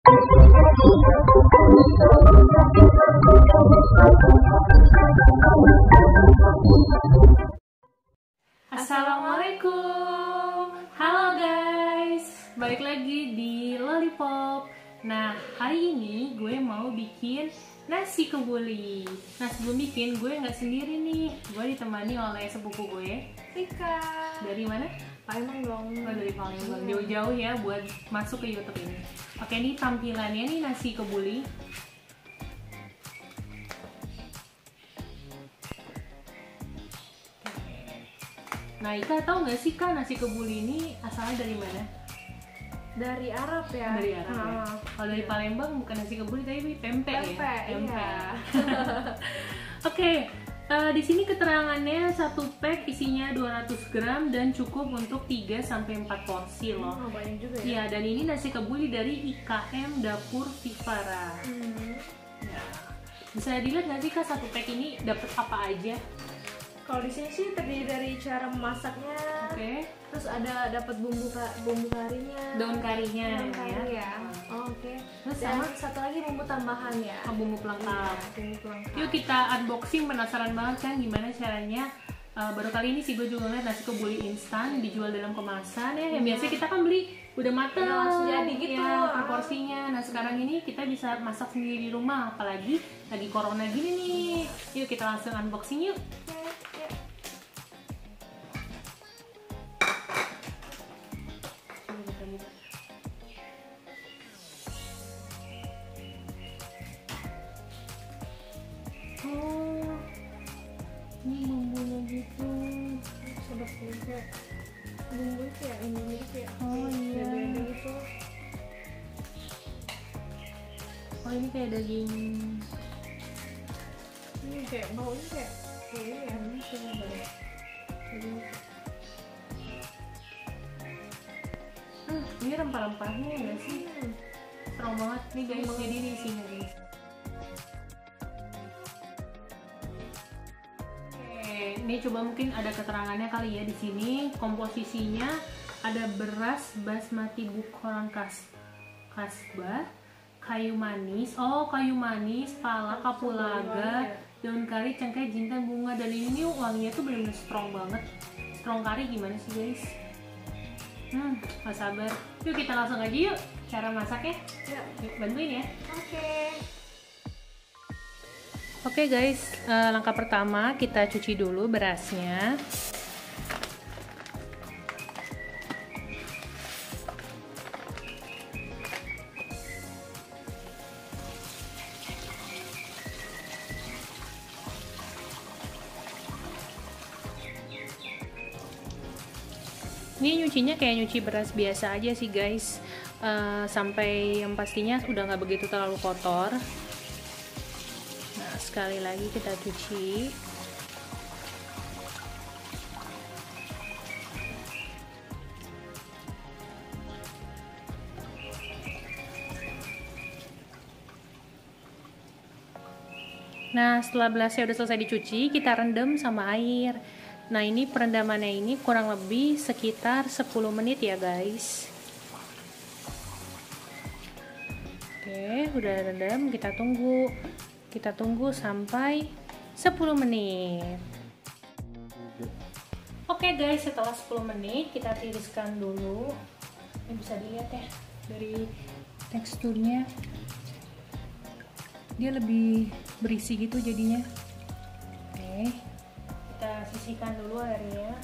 Assalamualaikum, halo guys, balik lagi di Lollipop. Nah, hari ini gue mau bikin nasi kebuli. Nah, sebelum bikin gue nggak sendiri nih, gue ditemani oleh sepupu gue, Rika. Dari mana? Palembang dong. Oh, dari Palembang, jauh-jauh ya buat masuk ke YouTube ini. Oke, ini tampilannya nih nasi kebuli. Nah, Ika tahu nggak sih Kak, nasi kebuli ini asalnya dari mana? Dari Arab ya. Dari Arab ya. Kalau dari Palembang bukan nasi kebuli tapi pempek ya. Pempek. Iya. Oke, di sini keterangannya satu pack isinya 200 gram dan cukup untuk 3 sampai 4 porsi loh. Oh, banyak juga ya. Iya, dan ini nasi kebuli dari IKM Dapur Vivara. Nah, bisa dilihat nggak sih Kak, satu pack ini dapat apa aja? Kalau di sini sih terdiri dari cara memasaknya. Oke. Terus ada dapat bumbu karinya. Daun karinya Daun kari ya. Oh, oke. Terus Dan sama satu lagi bumbu tambahan ya. bumbu pelengkap. Bumbu pelengkap. Yuk kita unboxing, penasaran banget kan gimana caranya. Baru kali ini sih gue juga ngeliat nasi kebuli instan dijual dalam kemasan ya. Yang biasanya kita kan beli udah mateng, Udah langsung jadi gitu. ya, proporsinya. Nah, sekarang ini kita bisa masak sendiri di rumah, apalagi lagi corona gini nih. Yuk kita langsung unboxing yuk. Oh, ini bumbunya gitu. Sedap juga. Bumbu itu ya, Indonesia ya. Oh iya. Beda gitu. Oh, ini kayak daging. Ini kayak baunya kayak ini ya. Ini rempah-rempahnya enggak sih? Strong banget nih guys, jadi di sini guys. Ini coba mungkin ada keterangannya kali ya di sini. Komposisinya ada beras basmati bukoran kasbah, kayu manis, kayu manis, pala, kapulaga, daun kari, cengkeh, jintan, bunga. Dan ini wanginya tuh benar-benar strong banget. Strong kari gimana sih guys? Gak sabar. Yuk kita langsung aja yuk cara masaknya. Ya. Yuk, bantuin ya. Oke. Oke guys, langkah pertama kita cuci dulu berasnya. Ini nyucinya kayak nyuci beras biasa aja sih guys, sampai yang pastinya udah nggak begitu terlalu kotor. Nah, sekali lagi kita cuci. Nah, setelah belasnya udah selesai dicuci, kita rendam sama air. Nah, ini perendamannya ini kurang lebih sekitar 10 menit ya guys. Oke, udah rendam, kita tunggu sampai 10 menit. Oke guys, setelah 10 menit kita tiriskan dulu. Ini bisa dilihat ya dari teksturnya, dia lebih berisi gitu jadinya. Oke, kita sisihkan dulu airnya.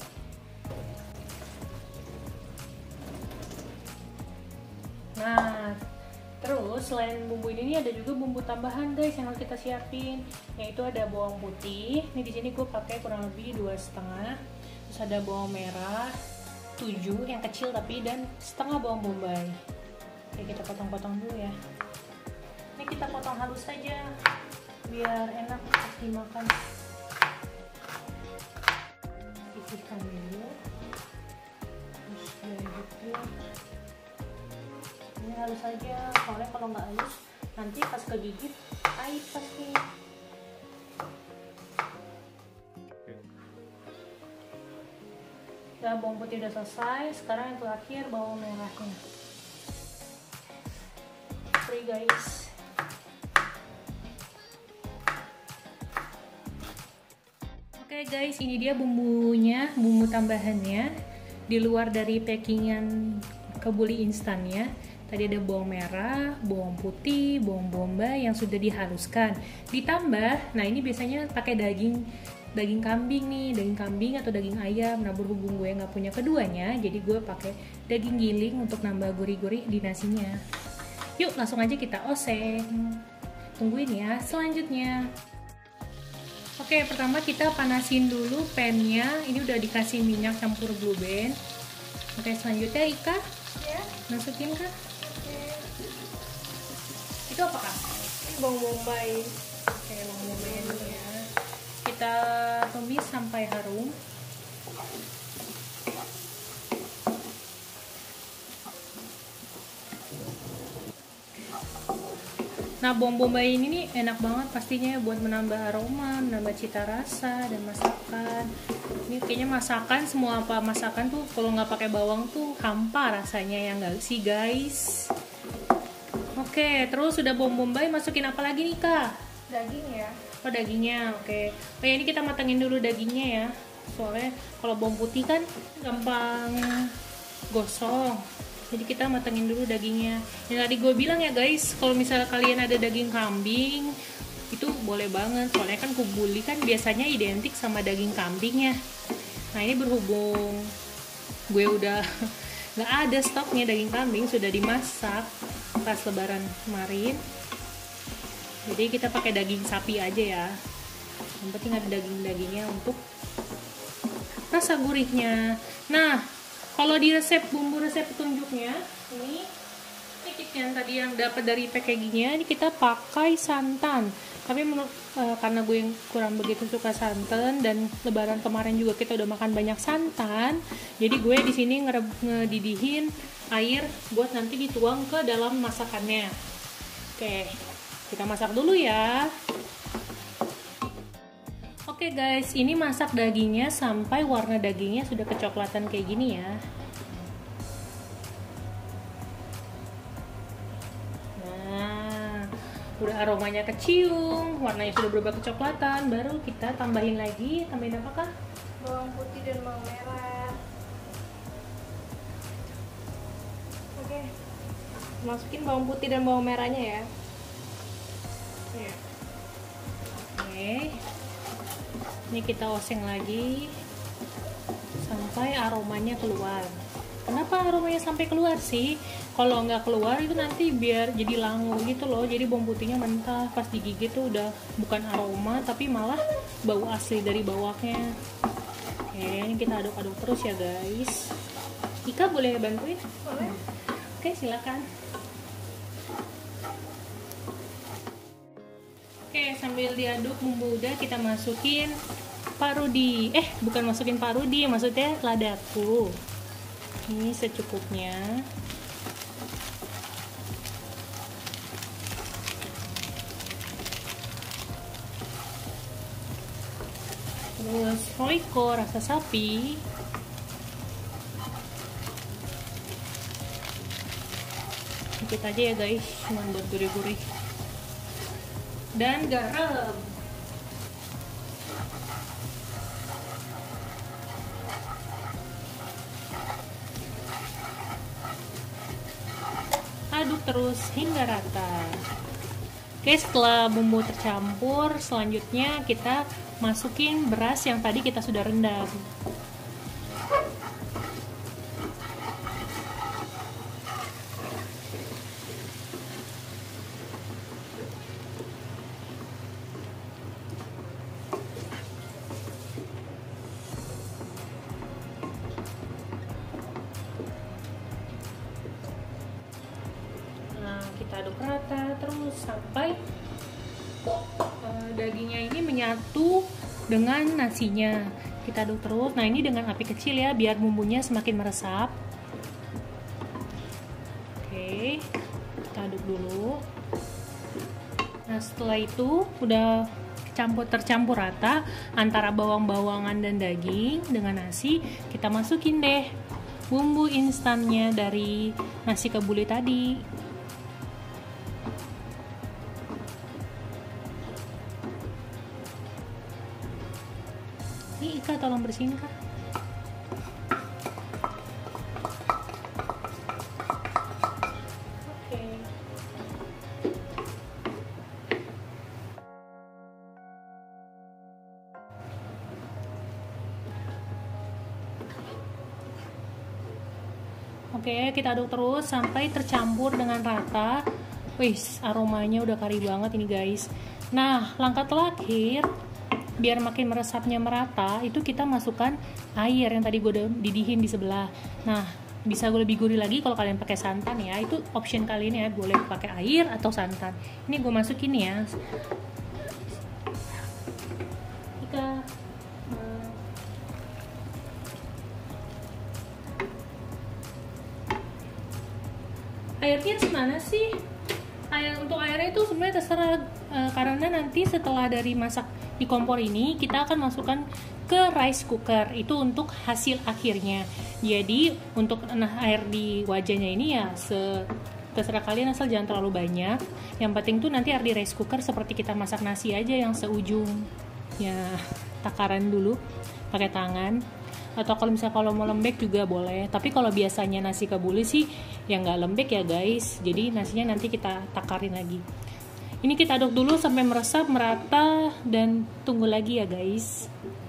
Nah, terus selain bumbu ini ada juga bumbu tambahan guys yang harus kita siapin, yaitu ada bawang putih. Ini di sini gue pakai kurang lebih 2,5. Terus ada bawang merah 7 yang kecil tapi, dan setengah bawang bombay. Oke, kita potong-potong dulu ya. Ini kita potong halus saja biar enak dimakan. Sisihkan dulu. Terus gitu. Ini halus aja, soalnya kalau nggak halus nanti pas kegigit pahit pasti. Udah, bawang putih udah selesai. Sekarang yang terakhir bawang merahnya. guys. Oke guys, ini dia bumbunya, bumbu tambahannya di luar dari packingan kebuli instannya. Tadi ada bawang merah, bawang putih, bawang bombay yang sudah dihaluskan. Ditambah, nah ini biasanya pakai daging kambing nih, daging kambing atau daging ayam. Nah berhubung gue nggak punya keduanya, jadi gue pakai daging giling untuk nambah gurih-gurih di nasinya. Yuk langsung aja kita oseng. Tungguin ya selanjutnya. Oke, pertama kita panasin dulu pan-nya. Ini udah dikasih minyak campur Blue Band. Oke, selanjutnya Ika, Ya. masukin kah? Oke. Itu apa kak? Ini bawang bombay. Oke, bawang bombay dulu ya. Kita tumis sampai harum. Nah, bawang bombay ini nih enak banget pastinya buat menambah aroma, menambah cita rasa dan masakan. Ini kayaknya masakan, semua apa masakan tuh kalau nggak pakai bawang tuh hampa rasanya ya nggak sih guys? Oke, terus sudah bawang bombay, masukin apa lagi nih kak? Daging ya. Oh dagingnya, oke. Oh ya ini kita matangin dulu dagingnya ya. Soalnya kalau bawang putih kan gampang gosong. Jadi kita matangin dulu dagingnya. Yang tadi gue bilang ya guys, kalau misalnya kalian ada daging kambing, itu boleh banget. Soalnya kan kebuli kan biasanya identik sama daging kambing ya. Nah ini berhubung gue udah nggak ada stoknya daging kambing, sudah dimasak pas lebaran kemarin. Jadi kita pakai daging sapi aja ya. Yang penting ada daging-dagingnya untuk rasa gurihnya. Nah, kalau di bumbu resep petunjuknya, ini tips yang tadi yang dapat dari packagingnya, ini kita pakai santan. Tapi karena gue yang kurang begitu suka santan dan lebaran kemarin juga kita udah makan banyak santan, jadi gue di sini ngedidihin air buat nanti dituang ke dalam masakannya. Oke, kita masak dulu ya. Oke guys, ini masak dagingnya sampai warna dagingnya sudah kecoklatan kayak gini ya. Nah, udah aromanya kecium, warnanya sudah berubah kecoklatan, baru kita tambahin lagi. Tambahin apa kah? Bawang putih dan bawang merah. Oke. Masukin bawang putih dan bawang merahnya ya. Oke. Ini kita oseng lagi sampai aromanya keluar. Kenapa aromanya sampai keluar sih? Kalau nggak keluar itu nanti biar jadi langu gitu loh. Jadi bawang putihnya mentah, pas digigit tuh udah bukan aroma tapi malah bau asli dari bawangnya. Oke, ini kita aduk-aduk terus ya guys. Ika boleh bantuin? Boleh. Oke, silakan. Oke, sambil diaduk bumbu udah kita masukin parudi. Bukan masukin parudi, maksudnya ladaku. Ini secukupnya. Terus roiko rasa sapi. Dikit aja ya guys, cuma buat gurih-gurih. Dan garam. Aduk terus hingga rata. Oke, setelah bumbu tercampur, selanjutnya kita masukin beras yang tadi kita sudah rendam. Kita aduk rata terus sampai dagingnya ini menyatu dengan nasinya. Kita aduk terus. Nah ini dengan api kecil ya, biar bumbunya semakin meresap. Oke, kita aduk dulu. Nah setelah itu udah tercampur rata antara bawang-bawangan dan daging dengan nasi, kita masukin deh bumbu instannya dari nasi kebuli tadi. Kak, tolong bersihin Kak. Oke, kita aduk terus sampai tercampur dengan rata. Wih, aromanya udah kari banget ini guys. Nah, langkah terakhir biar makin meresapnya merata, itu kita masukkan air yang tadi gue udah didihin di sebelah. Nah, bisa gue lebih gurih lagi kalau kalian pakai santan ya. Itu option kalian ya, boleh pakai air atau santan. Ini gue masukin ya. Airnya gimana sih? Untuk airnya itu sebenarnya terserah, karena nanti setelah dari masak di kompor ini kita akan masukkan ke rice cooker, itu untuk hasil akhirnya. Jadi untuk air di wajahnya ini ya terserah kalian, asal jangan terlalu banyak. Yang penting tuh nanti air di rice cooker seperti kita masak nasi aja, yang seujung ya takaran dulu pakai tangan. Atau kalau mau lembek juga boleh, tapi kalau biasanya nasi kebuli sih ya nggak lembek ya guys, jadi nasinya nanti kita takarin lagi. Ini kita aduk dulu sampai meresap merata dan tunggu lagi ya guys.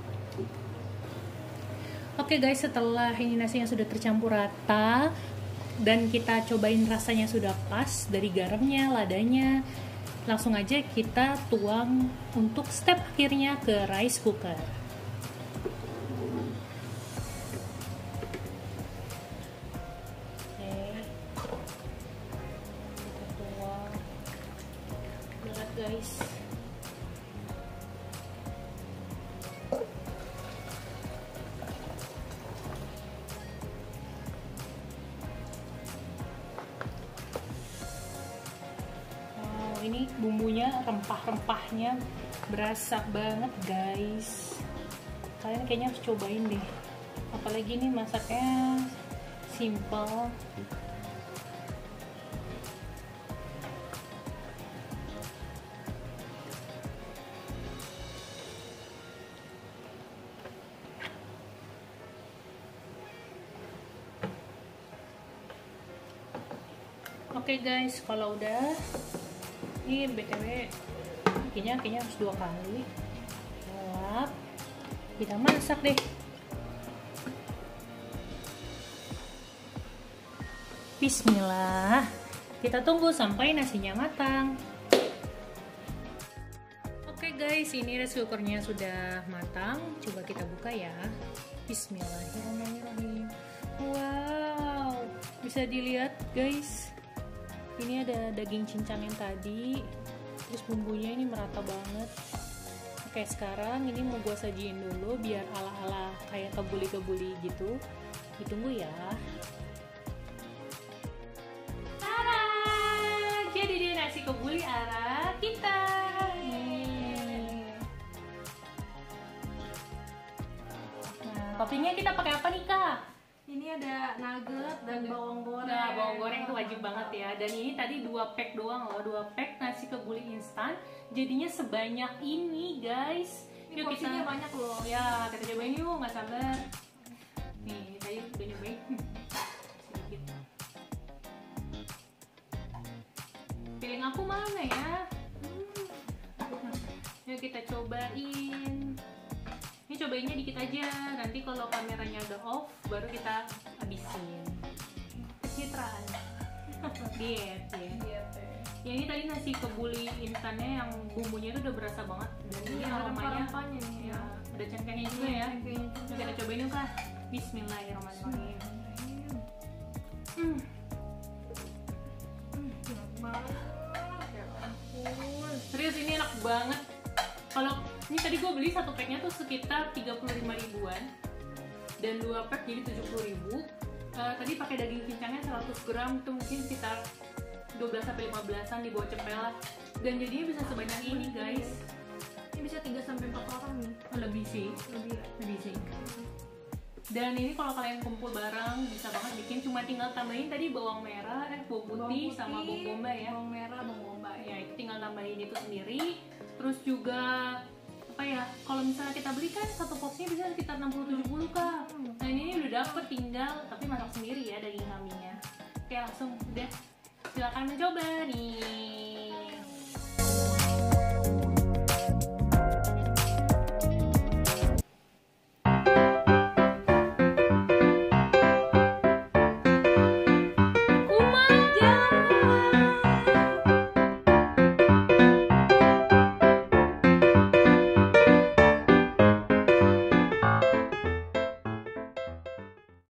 Oke guys, setelah ini nasinya sudah tercampur rata dan kita cobain rasanya sudah pas dari garamnya, ladanya, langsung aja kita tuang untuk step akhirnya ke rice cooker. Guys, wow, ini bumbunya, rempah-rempahnya berasa banget guys. Kalian kayaknya harus cobain deh, apalagi ini masaknya simple. Oke guys, kalau udah, ini BTW kayaknya harus 2 kali. Lap, kita masak deh. Bismillah, kita tunggu sampai nasinya matang. Oke guys, ini rice cookernya sudah matang. Coba kita buka ya. Bismillahirrahmanirrahim. Wow, bisa dilihat guys. Ini ada daging cincang yang tadi, terus bumbunya ini merata banget. Oke, sekarang ini mau gue sajiin dulu biar ala-ala kayak kebuli-kebuli gitu. Ditunggu ya. Tada! Jadi dia nasi kebuli ala kita. Nah, toppingnya kita pakai apa nih Kak? Ini ada nugget dan bawang goreng. Nah, bawang goreng itu wajib banget ya. Dan ini tadi 2 pack doang loh, 2 pack nasi kebuli instan. Jadinya sebanyak ini guys. Ini porsinya banyak loh. Ya, kita cobain yuk, nggak sabar. Nih, saya udah nyobain. Sedikit. Piring aku mana ya? Yuk kita cobain. Ini cobainnya dikit aja, nanti kalau kameranya udah off baru kita habisin. Kecitraan. Diet ya. Ya ini tadi nasi kebuli instannya yang bumbunya itu udah berasa banget, dan ini aromanya nih ya, ada cengkehnya juga ya. Nah, kita cobain yuk Kak. Bismillahirrahmanirrahim. Serius ini enak banget. Kalau ini tadi gue beli 1 packnya tuh sekitar 35 ribuan dan 2 pack jadi 70 ribu. Tadi pakai daging cincangnya 100 gram itu mungkin sekitar 12-15an di bawah cepela, dan jadinya bisa sebanyak ini guys. Ini bisa 3-4 orang nih. Lebih sih. Dan ini kalau kalian kumpul bareng bisa banget bikin, cuma tinggal tambahin tadi bawang merah, bawang putih sama bawang bombay ya. Bawang merah, bawang bombay. Ya itu tinggal tambahin itu sendiri. Terus juga apa apa ya, kalau misalnya kita beli kan satu porsinya bisa sekitar 60-70 kak. Nah ini udah dapet, tinggal tapi masak sendiri ya daging kambingnya. Oke langsung udah, silakan mencoba nih.